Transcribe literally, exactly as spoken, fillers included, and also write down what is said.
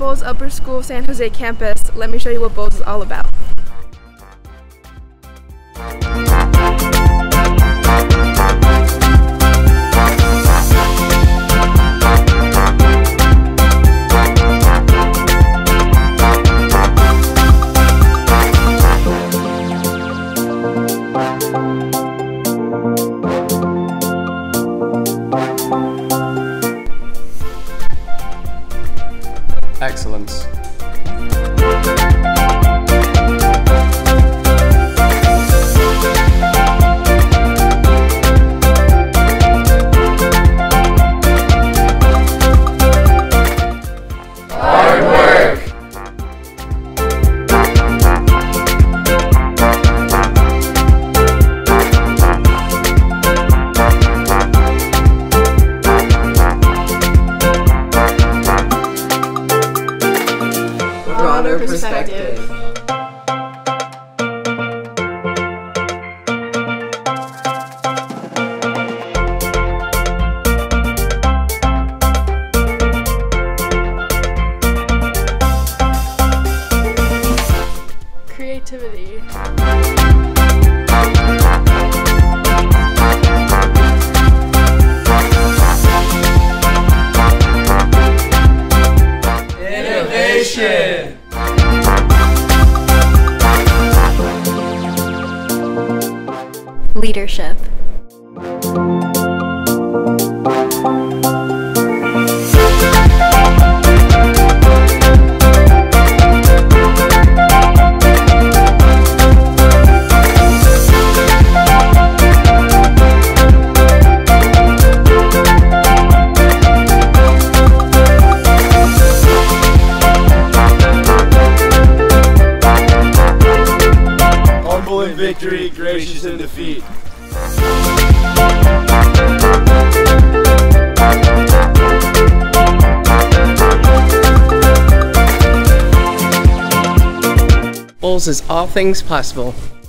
Bolles Upper School San Jose campus. Let me show you what Bolles is all about. Excellence. Hard work. Broader perspective. Creativity. Innovation. Leadership. Humble in victory, gracious in defeat. Bolles is all things possible.